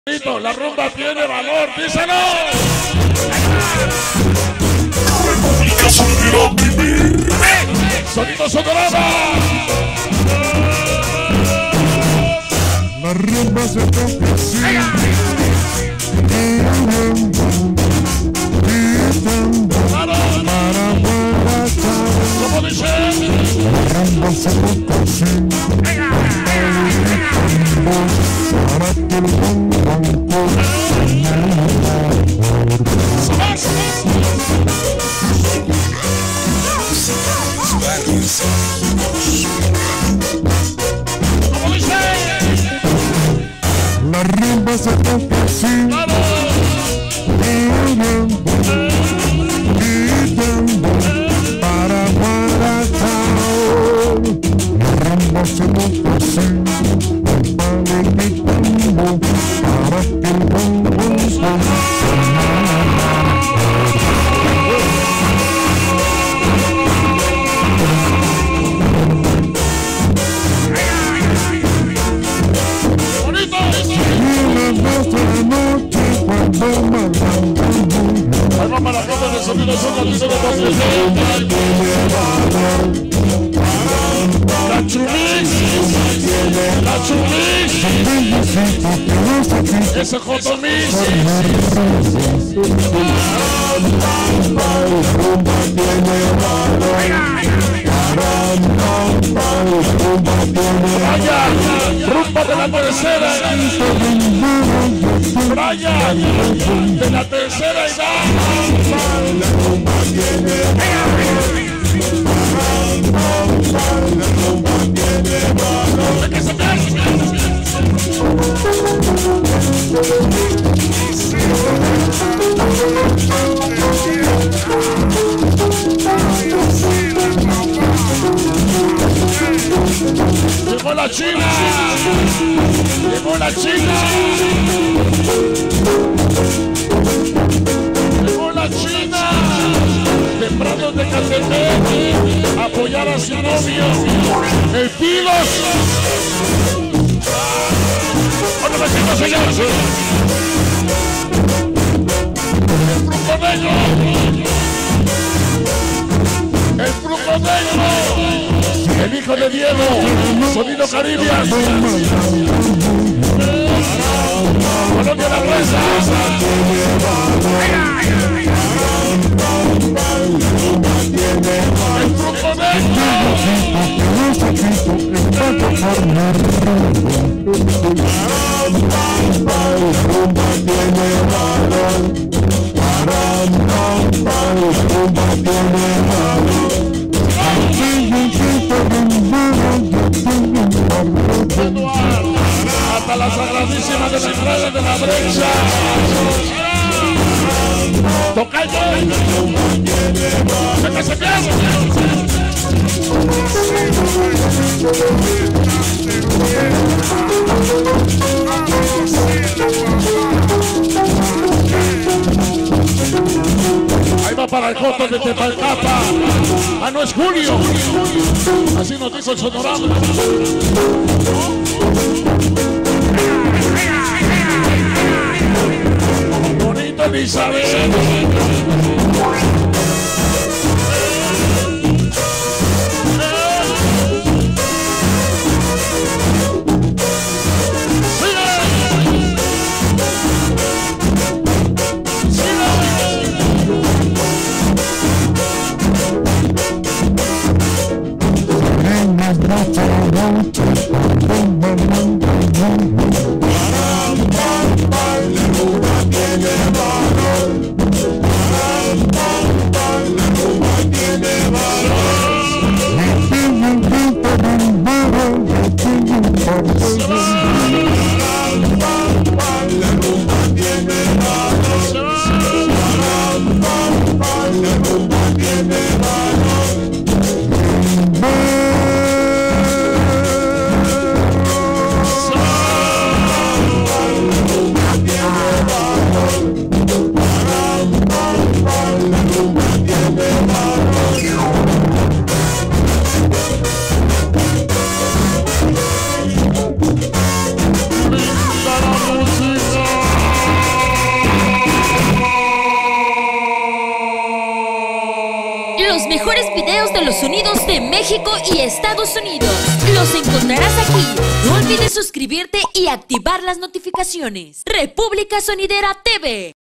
La rumba tiene valor, díselo. Sonido Sonorama. La rumba se toca así. ¿Cómo dice? La rumba se toca así. Para que el banco ¿Cómo dice? la rumba se toca así. Para Guaracao. La rumba se toca así. Para que el banco Vamos para la ropa de sonido La Chumix, ese Jotomix. Brian, rumba de la tercera. Brian, de la tercera edad. Llegó la China, llegó la China, llegó la China, temprano de Catepec, apoyar a su novio, el Pilos. ¿Dónde me siento, señores? El Fruco Negro, el Fruco Negro. El hijo de Diego, sonido Caribia. Colonia La Presa. El Fruco Negro. Hasta la sagradísima de la entrada de la brecha. Tocayo. ¡Que se pierde! Ahí va para el Joto de Tepalcapa. Ah, no es Julio. Así nos dijo el Sonorama. Bonito Elizabeth. Los mejores videos de los sonidos de México y Estados Unidos los encontrarás aquí. No olvides suscribirte y activar las notificaciones. República Sonidera TV.